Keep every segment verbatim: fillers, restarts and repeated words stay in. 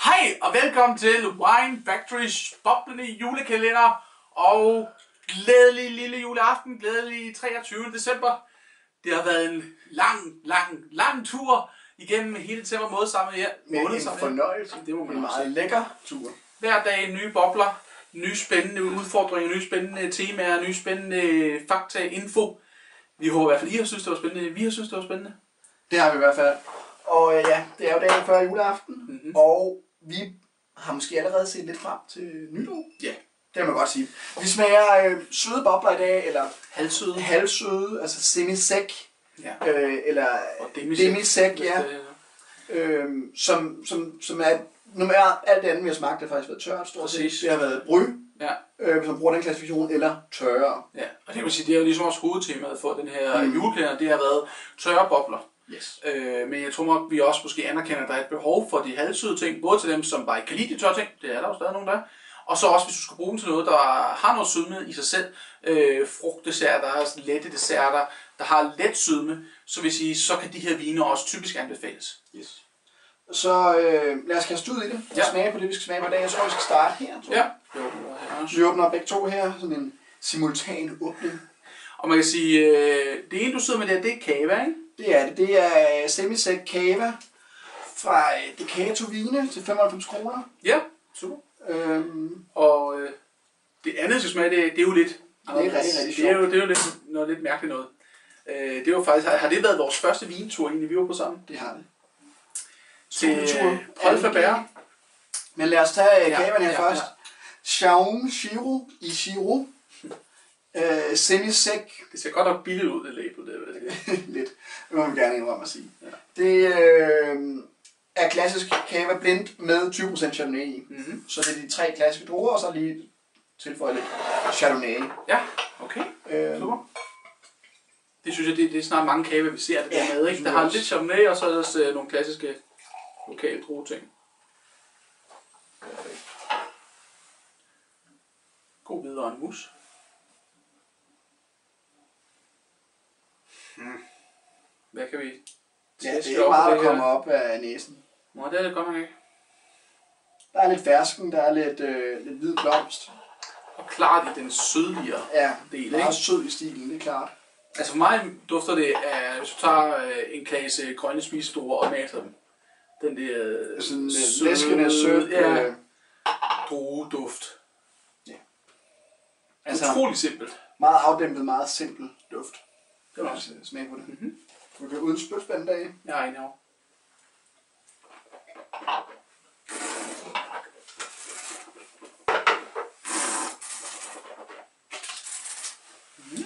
Hej og velkommen til Wine Factorys boblende julekalender og glædelig lille juleaften, glædelig treogtyvende december. Det har været en lang, lang, lang tur igennem hele december måned sammen med jer. Men måned en sammen fornøjelse. Det må man en også meget sige. lækker tur. Hver dag nye bobler, nye spændende udfordringer, nye spændende temaer, nye spændende fakta, info. Vi håber i hvert fald, I har synes det var spændende. Vi har synes det var spændende. Det har vi i hvert fald. Og øh, ja, det er jo dagen før juleaften, mm-hmm. og vi har måske allerede set lidt frem til nytår. Ja. Det kan man godt sige. Vi smager øh, søde bobler i dag, eller halvsøde, halvsøde, altså semi-sæk, ja. øh, eller demisæk, demisæk, ja. Øh, som, som, som er, nummer alt andet vi har smagt, det har faktisk været tørt, stort set. Det har været bry, ja. øh, hvis man bruger den klassifikation, eller tørre. Ja, og det vil sige, det er jo ligesom også hovedtemaet for den her mm. julekalender, det har været tørre bobler. Yes. Øh, men jeg tror nok, vi også måske anerkender, at der er et behov for de halvsøde ting, både til dem, som bare ikke kan lide de tørre ting, det er der jo stadig nogen der, og så også, hvis du skal bruge dem til noget, der har noget sødme i sig selv, øh, frugtdesserter, lette desserter, der har let sødme, så vil sige, så kan de her vine også typisk anbefales. Yes. Så øh, lad os kaste ud i det, og ja. smage på det, vi skal smage på i dag. Jeg tror, vi skal starte her. Tror jeg. Ja, vi åbner her også. Vi åbner begge to her, sådan en simultan åbning. Og man kan sige, øh, det ene, du sidder med der, det er cava, ikke? Det er det. Det er semisæk cava fra Decato Vine til femoghalvfems kroner. Ja, super. Øhm, og øh, det andet, skal smage, det, det er jo lidt... Det er rigtig, rigtig det er jo, det er jo lidt, noget lidt mærkeligt noget. Øh, det var faktisk, har, har det været vores første vintur egentlig, vi var på sammen? Det har det. Til Paul Faber. Men lad os tage ja, cavaen her ja, først. Ja. Xiaomi Shiro i Shiro. Øh, semisæk. Det ser godt nok billigt ud, det label. Det, det. Lidt. Det må man gerne indrømme at sige. Ja. Det øh, er klassisk cava blend med tyve procent Chardonnay i. Mm-hmm. Så det er de tre klassiske druer, og så lige tilføje lidt Chardonnay. Ja, okay. Øh, Super. Det synes jeg, det, det er snart mange cava, vi ser det ja, der med, ikke? Der har lidt Chardonnay, og så er der også nogle klassiske lokale drueting. Perfekt. God videre en mus. Hmm. Hvad kan vi... Ja, det er jo meget, der kommer op af næsen. Nå, det er det godt nok ikke. Der er lidt fersken, der er lidt, øh, lidt hvid blomst. Og klart i den sødligere ja, del, ikke? meget sød i stilen, det er klart. Altså for mig dufter det af, hvis du tager øh, en klasse grønne spisestuer og maser dem. Den der sådan sød, læskende sød, ja, øh, drueduft. Ja. Altså, utrolig simpelt. Meget afdæmpet, meget simpel duft. Det var også smag på det. Mm-hmm. Du kan uden spytspand dag. Jeg er enig over. Mm.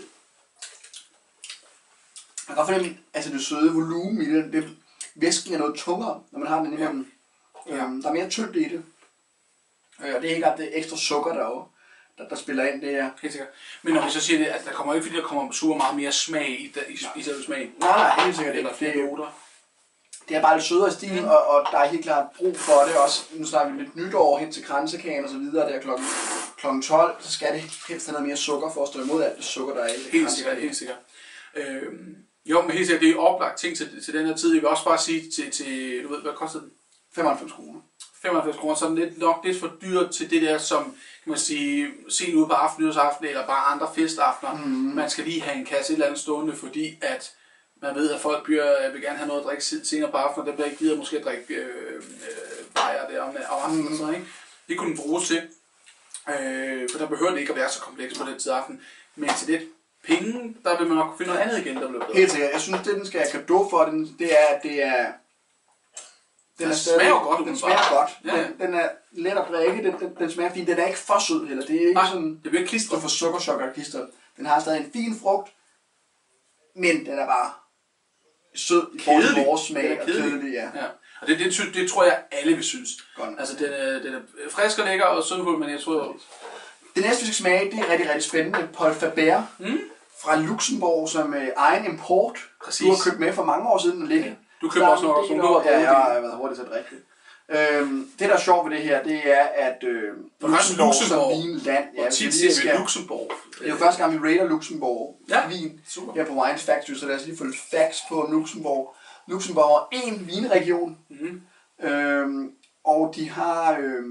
Jeg kan godt fornemme, altså det søde volumen i det, det væsken er noget tungere, når man har den i munden. Ja. Ja. Øhm, der er mere tyndt i det. Øh, og det er ikke det ekstra sukker derovre, der, der spiller ind, det er... Helt sikkert. Men når vi så siger det, at der kommer ikke, fordi der kommer super meget mere smag i, i, i selve smagen. Nej, nej, helt sikkert ikke. Flere noter. Det er bare lidt sødere i stilen, mm. og, og der er helt klart brug for det også. Nu snakker vi lidt nytår hen til kransekagen og så videre, der klokken, klokken tolv, så skal det helst have noget mere sukker for at stå imod alt det sukker, der er i det. Helt sikkert, helt sikkert. Øhm, jo, men helt sikkert, det er oplagt ting til, til den her tid. Jeg vil også bare sige til, til du ved, hvad koster den? femoghalvfems kroner. femoghalvfems kroner, så er den lidt nok lidt for dyrt til det der, som kan man sige, sent ude på aften, eller bare andre festaftener. Mm. Man skal lige have en kasse et eller andet stående, fordi at man ved, at folk bliver, vil gerne have noget at drikke senere på aftenen, og der bliver ikke gider måske at drikke øh, øh, bajer der om, om aftenen. Mm. Og sådan, ikke? Det kunne den bruges til, øh, for der behøver det ikke at være så kompleks på den tid aften. Men til det penge, der vil man nok finde noget andet igen, der bliver bedre. Helt sikkert. Jeg synes, det den skal have cadeau for, den, det er, at det er... Den, den er smager stadig, godt. Den smager godt. Ja. Den, den er let at drikke, den, den, den smager fint. Den er ikke for sød heller. Det er ikke Nej, sådan... det bliver klistret. Du får sukkerchok og klistret. Den har stadig en fin frugt, men den er bare sød i forhold til vores smag og kedelig. Ja. Ja. Og det, det, det, det tror jeg alle vil synes. Godt. Altså den er, den er frisk og lækker og sundfuld, men jeg tror... Det næste vi skal smage, det er rigtig, rigtig spændende. Paul Faber mm. fra Luxembourg, som er egen import. Præcis. Du har købt med for mange år siden. Den ligger. Ja. Du køber også noget, som du har brugt. Ja, jeg har været hurtigt til at drikke det. Øhm, det der er sjovt ved det her, det er, at øh, Luxembourg som vinland, ja, og tit siger vi Luxembourg. Det er jo første gang, vi rater Luxembourg ja, vin super. her på Wine Factory, så lad os lige få lidt facts på Luxembourg. Luxembourg er en vinregion, mm-hmm. øhm, Og de har øh,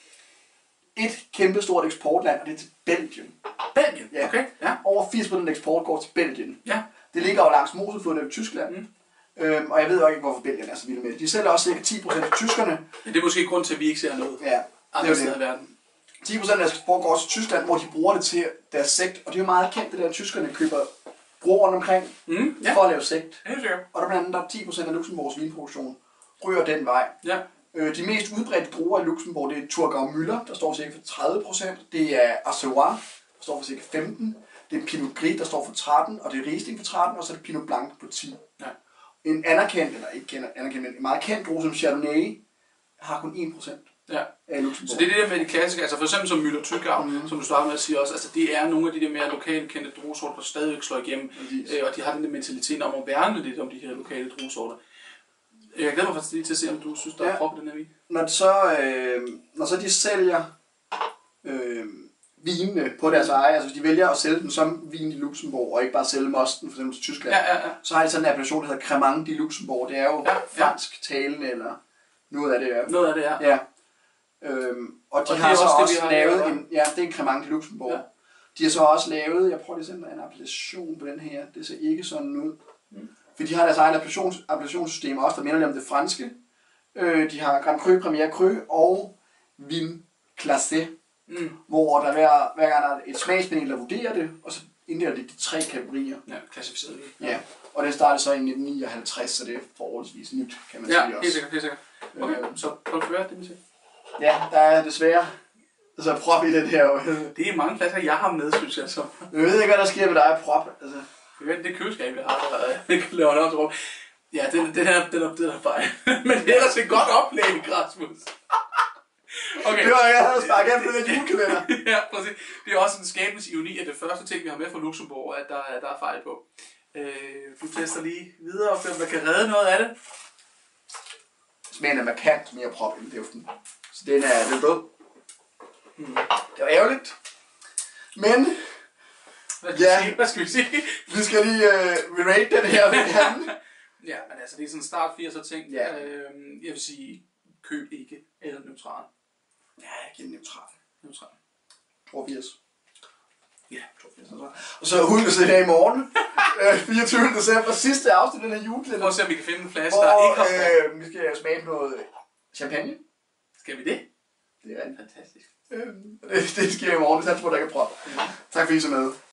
et kæmpe stort eksportland, og det er til Belgien. Belgien? Ja. Okay, ja. Over firs procent af eksport går til Belgien. Ja. Det ligger jo langs Mosefloden i Tyskland. Mm. Øhm, og jeg ved jo ikke, hvorfor Belgien er så vilde med det. De sælger også cirka ti procent til tyskerne. Ja, det er måske grund til, at vi ikke ser noget Ja, andre steder i verden. ti procent af deres eksport går til Tyskland, hvor de bruger det til deres sekt. Og det er jo meget kendt, det der, at tyskerne køber brug rundt omkring Mm, ja. for at lave sekt. Helt sikkert. Og der blandt andet der er ti procent af Luxembourgs vinproduktion ryger den vej. Ja. Øh, de mest udbredte druer i Luxembourg, det er Thurgau Müller, der står cirka for tredive procent. Det er Auxerrois, der står for cirka femten. Det er Pinot Gris, der står for tretten, og det er Riesling for tretten, og så er det Pinot Blanc på ti. Ja. En anerkendt, eller ikke anerkendt, men en meget kendt drue som Chardonnay, har kun en procent Ja. af Luxembourg. Så det er det der med de klassiske, altså for eksempel som Müller-Thurgau, mm. som du startede med at sige også, altså det er nogle af de der mere lokale kendte druesorter, der stadigvæk slår igennem, øh, og de har den der mentalitet om at værne lidt om de her lokale druesorter. Jeg glæder mig faktisk lige til at se, om du synes, der ja. er prop i den her vin. Når, så, øh, når så de sælger øh, vinene på deres eje, altså hvis de vælger at sælge den som vin i Luxembourg, og ikke bare sælge mosten for eksempel til Tyskland, ja, ja, ja. så har de sådan en appellation, der hedder Cremant de Luxembourg. Det er jo ja, ja. fransk talende, eller noget af det er. Noget af det, ja. ja. Øhm, og de og har så også, også det, lavet lavet, en, ja, det er en Cremant de Luxembourg. Ja. De har så også lavet, jeg prøver lige at sende en appellation på den her, det ser ikke sådan ud. Mm. For de har deres egen appellations, appellationssystem også, der minder lidt om det franske. Øh, de har Grand Cru, Premier Cru og Vin Classé, mm. hvor der hver, hver gang der er et smagspanel, der vurderer det, og så inddeler det de tre kategorier. Ja, klassificeret. Ja. ja, og det startede så i nitten nioghalvtreds, så det er forholdsvis nyt, kan man ja, sige også. Ja, helt sikkert, helt sikkert. Okay, øh, så prøv at høre det, vi siger. Ja, der er desværre altså prop i den her. Det er mange pladser, jeg har med, synes jeg så. Jeg ved ikke, hvad der sker med dig, prop. Altså. Jeg ved, det køleskab, jeg har, der vi kan lave det op til rum. Ja, den, den her, den er, den er fejl. Men det er ellers et godt oplæg, Rasmus. Okay. Det var, jeg havde snakket efter den julekalender. Ja, præcis. Det er også en skabens ironi, at det første ting, vi har med fra Luxembourg, at der, der er fejl på. Øh, du tester lige videre, og om der kan redde noget af det. Smagen er markant mere prop end duften. Så den er lidt død. Hmm. Det var ærgerligt. Men... Hvad skal, ja, Hvad skal vi sige? Vi skal lige uh, rate den her ved handen. Ja, men altså det er sådan en start firser ting. Ja. Øh, jeg vil sige, køb ikke eller neutral. Ja, jeg giver neutral. Neutral. toogfirs. Ja, toogfirs. Og så husk at se her i morgen. fireogtyvende december, sidste afsnit af den her julekalender. Prøv at se, om vi kan finde en flaske, hvor, der ikke har øh, vi skal smage på noget champagne. Skal vi det? Det er fantastisk. Øh, det, det sker i morgen, hvis jeg tror, der kan prøve. Ja. Tak fordi I så med.